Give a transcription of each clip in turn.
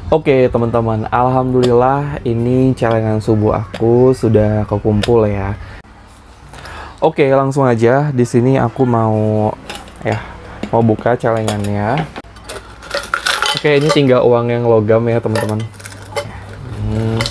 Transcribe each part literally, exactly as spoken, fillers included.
Oke teman-teman, alhamdulillah ini celengan subuh aku sudah kekumpul ya. Oke, langsung aja di sini aku mau ya mau buka celengannya. Oke, ini tinggal uang yang logam ya teman-teman. Hmm.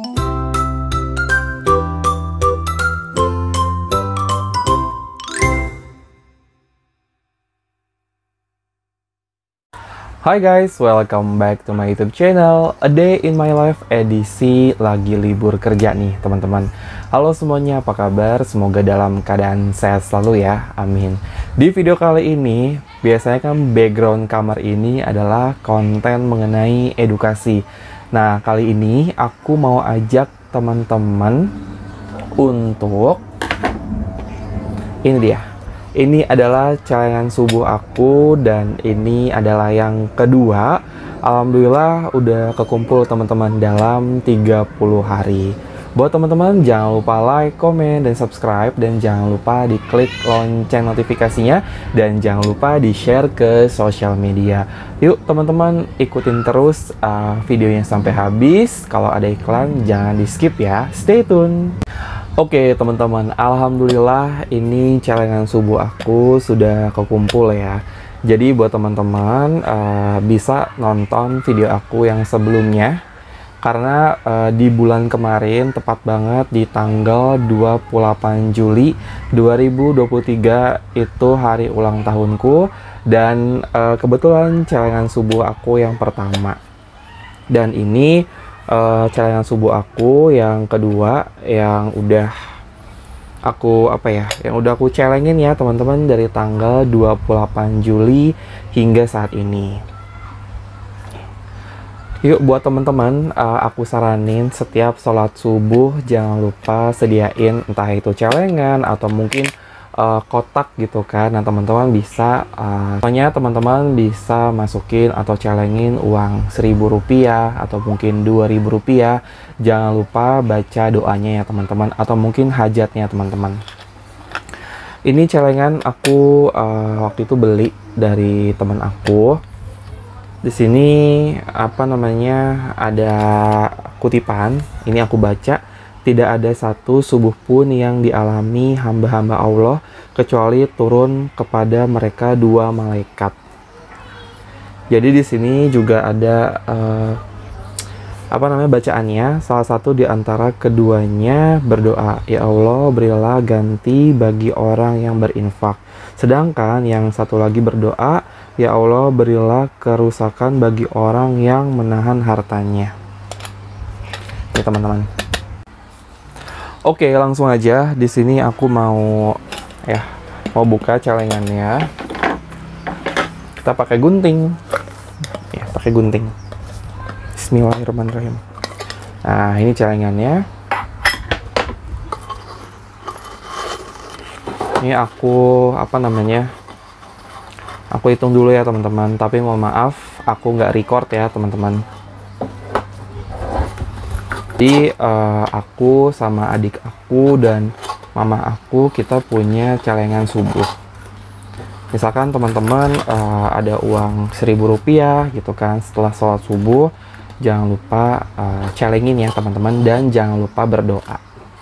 Hai guys, welcome back to my YouTube channel. A Day in My Life edisi lagi libur kerja nih teman-teman. Halo semuanya, apa kabar? Semoga dalam keadaan sehat selalu ya, amin. Di video kali ini, biasanya kan background kamar ini adalah konten mengenai edukasi. Nah, kali ini aku mau ajak teman-teman untuk ini dia. Ini adalah celengan subuh aku dan ini adalah yang kedua. Alhamdulillah udah kekumpul teman-teman dalam tiga puluh hari. Buat teman-teman jangan lupa like, komen, dan subscribe. Dan jangan lupa diklik lonceng notifikasinya. Dan jangan lupa di-share ke sosial media. Yuk teman-teman ikutin terus uh, videonya sampai habis. Kalau ada iklan jangan di-skip ya. Stay tune. Oke teman-teman, alhamdulillah ini celengan subuh aku sudah kekumpul ya. Jadi buat teman-teman uh, bisa nonton video aku yang sebelumnya. Karena uh, di bulan kemarin, tepat banget di tanggal dua puluh delapan Juli dua ribu dua puluh tiga itu hari ulang tahunku. Dan uh, kebetulan celengan subuh aku yang pertama. Dan ini Uh, celengan subuh aku yang kedua yang udah aku apa ya yang udah aku celengin ya teman-teman dari tanggal dua puluh delapan Juli hingga saat ini. Yuk buat teman-teman, uh, aku saranin setiap sholat subuh jangan lupa sediain entah itu celengan atau mungkin uh, kotak gitu kan. Nah teman-teman bisa uh, pokoknya teman-teman bisa masukin atau celengin uang seribu rupiah atau mungkin dua ribu rupiah. Jangan lupa baca doanya ya teman-teman, atau mungkin hajatnya teman-teman. Ini celengan aku uh, waktu itu beli dari teman aku. Di sini apa namanya ada kutipan, ini aku baca. Tidak ada satu subuh pun yang dialami hamba-hamba Allah kecuali turun kepada mereka dua malaikat. Jadi di sini juga ada uh, apa namanya bacaannya. Salah satu di antara keduanya berdoa, ya Allah berilah ganti bagi orang yang berinfak. Sedangkan yang satu lagi berdoa, ya Allah berilah kerusakan bagi orang yang menahan hartanya. Ya teman-teman. Oke, langsung aja di sini aku mau ya mau buka celengannya. Kita pakai gunting. Ya, pakai gunting. Bismillahirrahmanirrahim. Nah, ini celengannya. Ini aku apa namanya? Aku hitung dulu ya, teman-teman. Tapi mohon maaf, aku nggak record ya, teman-teman. Jadi uh, aku sama adik aku dan mama aku kita punya celengan subuh. Misalkan teman-teman uh, ada uang seribu rupiah gitu kan setelah sholat subuh, jangan lupa uh, celengin ya teman-teman dan jangan lupa berdoa.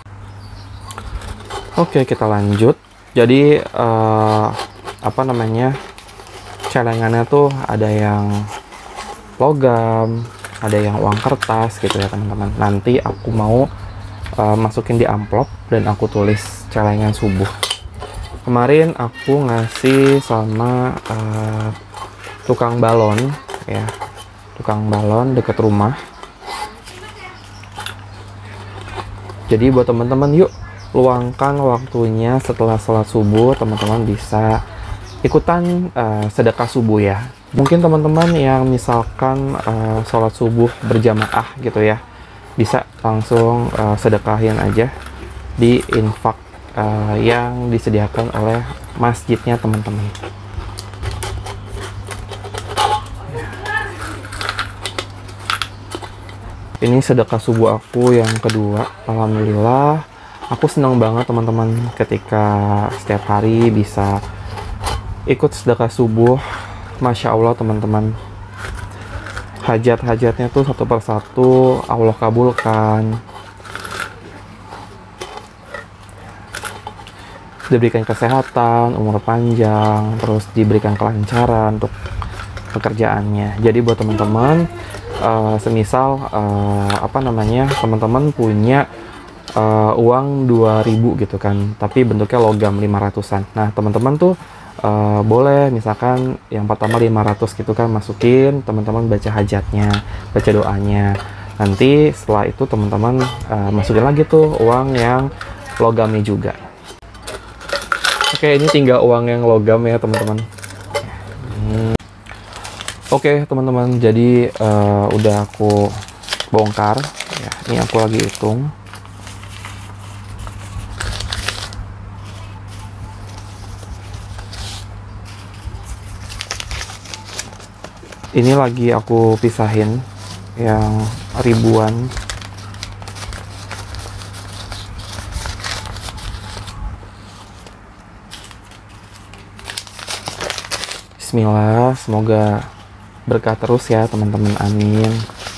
Oke, kita lanjut. Jadi uh, apa namanya celengannya tuh ada yang logam, ada yang uang kertas gitu ya teman-teman. Nanti aku mau uh, masukin di amplop dan aku tulis celengan subuh. Kemarin aku ngasih sama uh, tukang balon ya, tukang balon deket rumah. Jadi buat teman-teman yuk luangkan waktunya setelah sholat subuh, teman-teman bisa ikutan uh, sedekah subuh ya. Mungkin teman-teman yang misalkan uh, sholat subuh berjamaah gitu ya, bisa langsung uh, sedekahin aja di infak uh, yang disediakan oleh masjidnya teman-teman. Ini sedekah subuh aku yang kedua. Alhamdulillah, aku senang banget teman-teman ketika setiap hari bisa ikut sedekah subuh. Masya Allah teman-teman. hajat-hajatnya tuh satu persatu Allah kabulkan, diberikan kesehatan, umur panjang, terus diberikan kelancaran untuk pekerjaannya. Jadi buat teman-teman, uh, semisal uh, apa namanya, teman-teman punya uh, uang dua ribu gitu kan, tapi bentuknya logam lima ratusan. Nah, teman-teman tuh uh, boleh misalkan yang pertama lima ratus gitu kan, masukin, teman-teman baca hajatnya, baca doanya. Nanti setelah itu teman-teman uh, masukin lagi tuh uang yang logamnya juga. Oke, ini tinggal uang yang logam ya teman-teman. Hmm. Oke teman-teman, jadi uh, udah aku bongkar ya. Ini aku lagi hitung. Ini lagi aku pisahin yang ribuan. Bismillah, semoga berkah terus ya teman-teman, amin.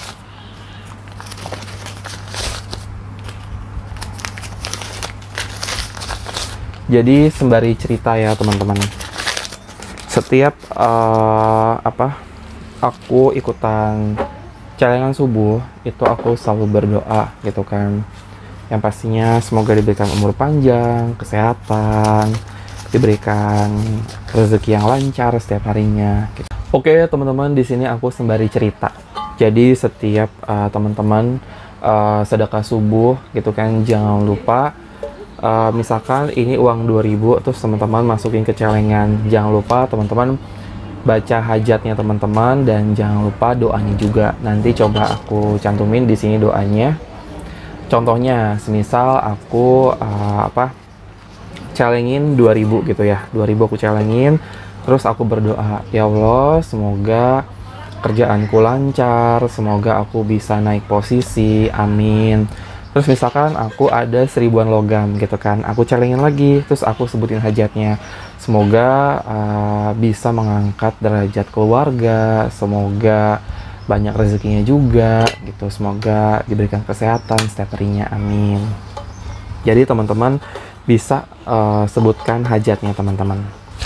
Jadi sembari cerita ya teman-teman, setiap uh, apa aku ikutan celengan subuh itu aku selalu berdoa gitu kan, yang pastinya semoga diberikan umur panjang, kesehatan, diberikan rezeki yang lancar setiap harinya gitu. Oke teman-teman, di sini aku sembari cerita. Jadi setiap uh, teman-teman uh, sedekah subuh gitu kan, jangan lupa uh, misalkan ini uang dua ribu terus teman-teman masukin ke celengan, jangan lupa teman-teman baca hajatnya teman-teman, dan jangan lupa doanya juga. Nanti coba aku cantumin di sini doanya. Contohnya semisal aku uh, apa celengin dua ribu gitu ya, dua ribu aku celengin, terus aku berdoa, ya Allah semoga kerjaanku lancar, semoga aku bisa naik posisi, amin. Terus misalkan aku ada seribuan logam gitu kan, aku celengin lagi, terus aku sebutin hajatnya, semoga uh, bisa mengangkat derajat keluarga, semoga banyak rezekinya juga gitu, semoga diberikan kesehatan setiap harinya, amin. Jadi teman-teman bisa uh, sebutkan hajatnya teman-teman.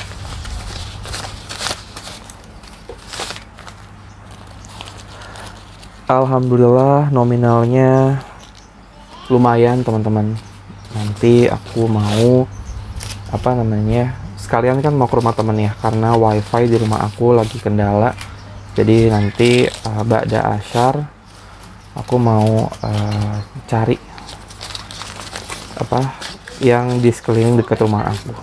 Alhamdulillah nominalnya lumayan teman-teman. Nanti aku mau apa namanya, sekalian kan mau ke rumah temen ya, karena wifi di rumah aku lagi kendala. Jadi nanti uh, ba'da asyar aku mau uh, cari apa yang di sekeliling dekat rumah aku.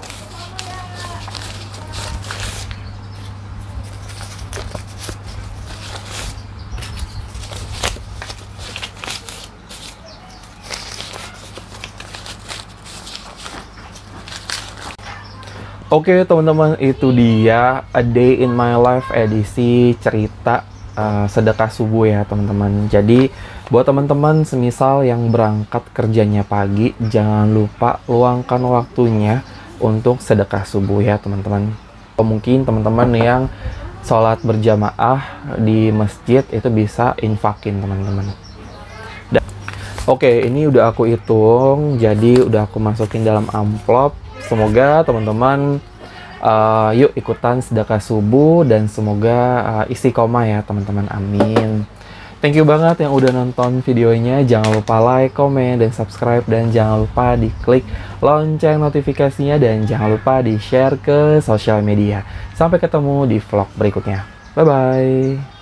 Oke teman-teman, itu dia A Day in My Life edisi cerita uh, sedekah subuh ya teman-teman. Jadi buat teman-teman semisal yang berangkat kerjanya pagi, jangan lupa luangkan waktunya untuk sedekah subuh ya teman-teman. Mungkin teman-teman yang sholat berjamaah di masjid itu bisa infakin teman-teman. Oke, ini udah aku hitung, jadi udah aku masukin dalam amplop. Semoga teman-teman uh, yuk ikutan sedekah subuh, dan semoga uh, istiqomah ya teman-teman, amin. Thank you banget yang udah nonton videonya. Jangan lupa like, komen, dan subscribe. Dan jangan lupa diklik lonceng notifikasinya. Dan jangan lupa di-share ke sosial media. Sampai ketemu di vlog berikutnya. Bye-bye.